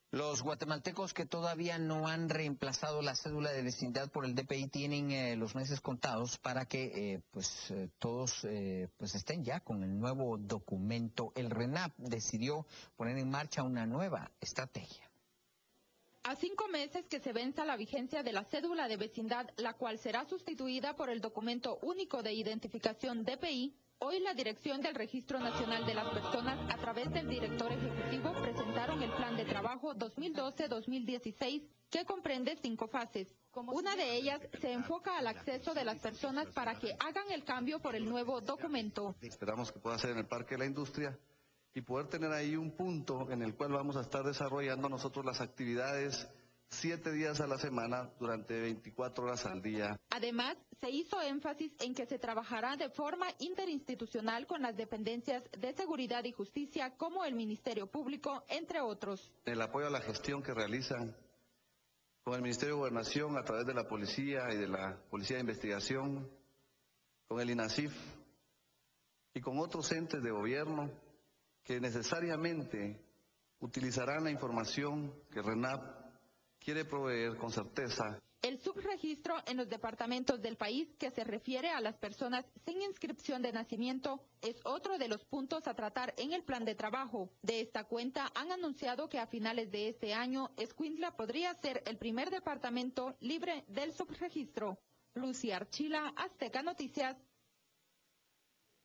Los guatemaltecos que todavía no han reemplazado la cédula de vecindad por el DPI tienen los meses contados para que todos estén ya con el nuevo documento. El RENAP decidió poner en marcha una nueva estrategia. A 5 meses que se venza la vigencia de la cédula de vecindad, la cual será sustituida por el documento único de identificación DPI, hoy la Dirección del Registro Nacional de las Personas, a través del director ejecutivo, presentaron el Plan de Trabajo 2012-2016, que comprende 5 fases. Una de ellas se enfoca al acceso de las personas para que hagan el cambio por el nuevo documento. Esperamos que pueda ser en el Parque de la Industria y poder tener ahí un punto en el cual vamos a estar desarrollando nosotros las actividades 7 días a la semana durante 24 horas al día. Además, se hizo énfasis en que se trabajará de forma interinstitucional con las dependencias de Seguridad y Justicia, como el Ministerio Público, entre otros. El apoyo a la gestión que realizan con el Ministerio de Gobernación a través de la Policía y de la Policía de Investigación, con el INASIF y con otros entes de gobierno que necesariamente utilizarán la información que RENAP quiere proveer con certeza. El subregistro en los departamentos del país, que se refiere a las personas sin inscripción de nacimiento, es otro de los puntos a tratar en el plan de trabajo. De esta cuenta han anunciado que a finales de este año, Escuintla podría ser el primer departamento libre del subregistro. Lucia Archila, Azteca Noticias.